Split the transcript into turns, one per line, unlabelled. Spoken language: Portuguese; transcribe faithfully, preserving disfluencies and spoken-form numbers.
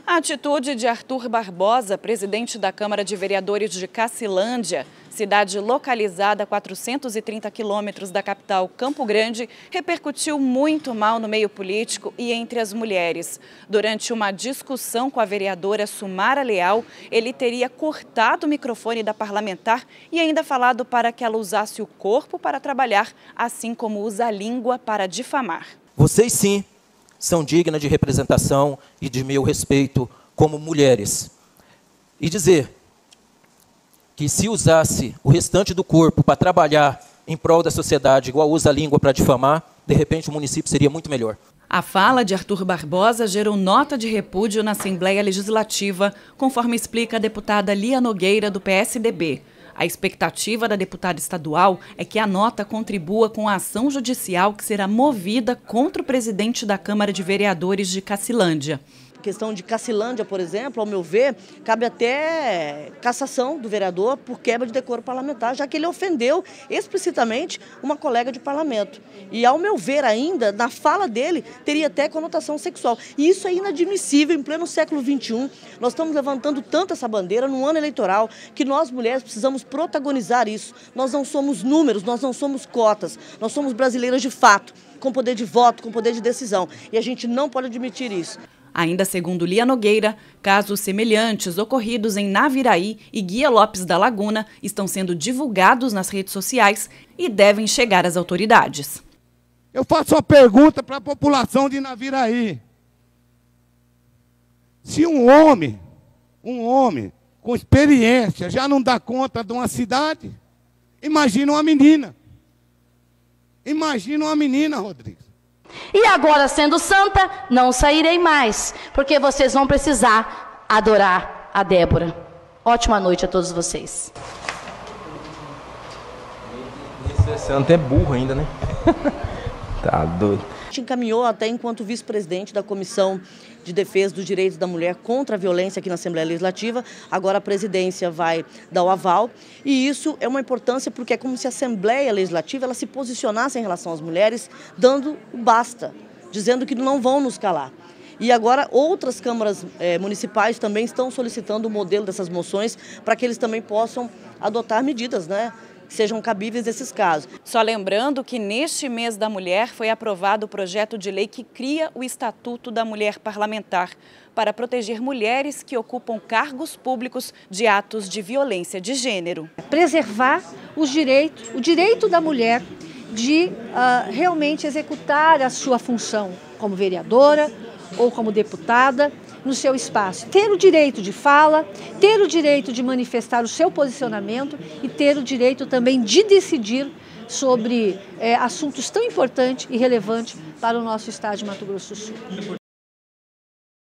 A atitude de Arthur Barbosa, presidente da Câmara de Vereadores de Cacilândia, cidade localizada a quatrocentos e trinta quilômetros da capital Campo Grande, repercutiu muito mal no meio político e entre as mulheres. Durante uma discussão com a vereadora Sumara Leal, ele teria cortado o microfone da parlamentar e ainda falado para que ela usasse o corpo para trabalhar, assim como usa a língua para difamar.
Vocês sim são dignas de representação e de meu respeito como mulheres. E dizer que se usasse o restante do corpo para trabalhar em prol da sociedade, igual usa a língua para difamar, de repente o município seria muito melhor.
A fala de Arthur Barbosa gerou nota de repúdio na Assembleia Legislativa, conforme explica a deputada Lia Nogueira, do P S D B. A expectativa da deputada estadual é que a nota contribua com a ação judicial que será movida contra o presidente da Câmara de Vereadores de Cacilândia.
A questão de Cacilândia, por exemplo, ao meu ver, cabe até cassação do vereador por quebra de decoro parlamentar, já que ele ofendeu explicitamente uma colega de parlamento. E, ao meu ver ainda, na fala dele, teria até conotação sexual. E isso é inadmissível em pleno século vinte e um. Nós estamos levantando tanto essa bandeira no ano eleitoral que nós, mulheres, precisamos protagonizar isso. Nós não somos números, nós não somos cotas, nós somos brasileiras de fato, com poder de voto, com poder de decisão. E a gente não pode admitir isso.
Ainda segundo Lia Nogueira, casos semelhantes ocorridos em Naviraí e Guia Lopes da Laguna estão sendo divulgados nas redes sociais e devem chegar às autoridades.
Eu faço uma pergunta para a população de Naviraí. Se um homem, um homem com experiência já não dá conta de uma cidade, imagina uma menina. Imagina uma menina, Rodrigues.
E agora, sendo santa, não sairei mais, porque vocês vão precisar adorar a Débora. Ótima noite a todos vocês.
Esse é santo é burro ainda, né? Tá doido.
A gente encaminhou até enquanto vice-presidente da Comissão de Defesa dos Direitos da Mulher contra a Violência aqui na Assembleia Legislativa. Agora a presidência vai dar o aval. E isso é uma importância porque é como se a Assembleia Legislativa ela se posicionasse em relação às mulheres, dando o basta, dizendo que não vão nos calar. E agora outras câmaras eh, municipais também estão solicitando o modelo dessas moções para que eles também possam adotar medidas, né? Que sejam cabíveis nesses casos.
Só lembrando que neste mês da mulher foi aprovado o projeto de lei que cria o Estatuto da Mulher Parlamentar para proteger mulheres que ocupam cargos públicos de atos de violência de gênero.
Preservar os direitos, o direito da mulher de uh, realmente executar a sua função como vereadora ou como deputada no seu espaço. Ter o direito de fala, ter o direito de manifestar o seu posicionamento e ter o direito também de decidir sobre é, assuntos tão importantes e relevantes para o nosso estado de Mato Grosso do Sul.